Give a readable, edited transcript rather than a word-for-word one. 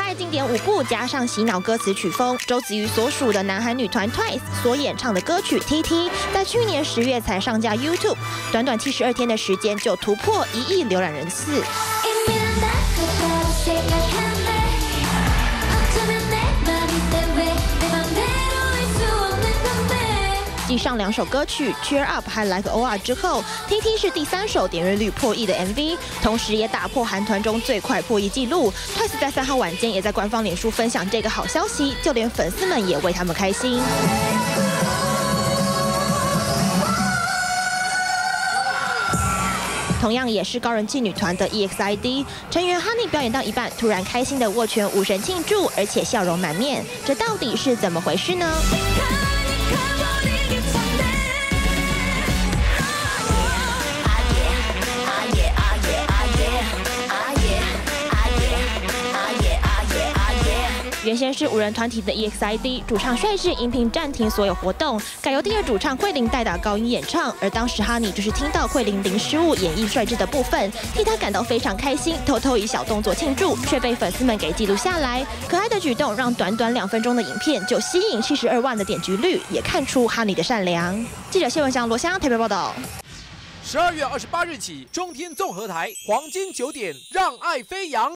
爱经典舞步加上洗脑歌词曲风，周子瑜所属的南韩女团 Twice 所演唱的歌曲《TT》，在去年10月才上架 YouTube， 短短72天的时间就突破1亿浏览人次。 继上2首歌曲《Cheer Up》和《Like OR》之后，《TT》是第3首点阅率破亿的 MV， 同时也打破韩团中最快破亿纪录。Twice 在3号晚间也在官方脸书分享这个好消息，就连粉丝们也为他们开心。 同样也是高人气女团的 EXID 成员 Honey 表演到一半，突然开心的握拳无神庆祝，而且笑容满面，这到底是怎么回事呢？ 原先是5人团体的 EXID 主唱率智荧屏暂停所有活动，改由第2主唱慧玲代打高音演唱。而当时 Honey 就是听到慧玲零失误演绎率智的部分，替他感到非常开心，偷偷以小动作庆祝，却被粉丝们给记录下来。可爱的举动让短短2分钟的影片就吸引72万的点击率，也看出 Honey 的善良。记者谢文祥、罗湘台北报道。 12月28日起，中天综合台黄金9点，让爱飞扬。